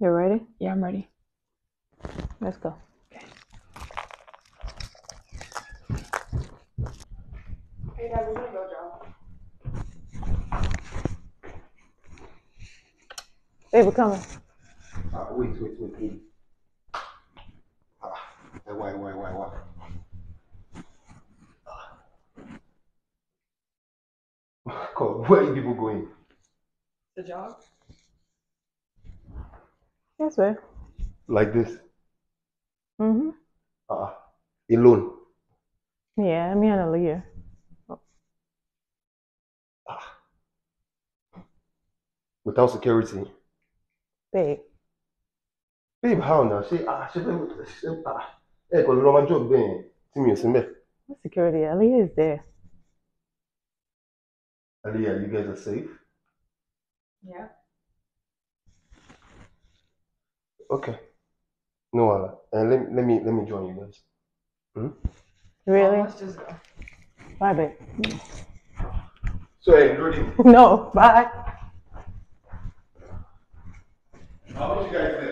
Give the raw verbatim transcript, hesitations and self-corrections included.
You ready? Yeah, I'm ready. Let's go. Okay. Hey, Dad, we're gonna go drop. Baby, coming. Uh, wait, wait, wait, wait. Ah, why, why, why, why? God, where are you people going? The jog? Yes, babe. Like this? Mm-hmm. Uh, alone? Yeah, me and Aaliyah. Ah. Without security? Babe. Babe, how now? She, ah, she, she, ah. Hey, because Roman joke there. See me, see me. What security? Aaliyah is there. Aliyah, you guys are safe? Yeah. Okay. No, uh, and let, let me let me join you guys. Hmm? Really? Well, let's just go. Bye, babe. So, hey, ready? No, bye. How much you guys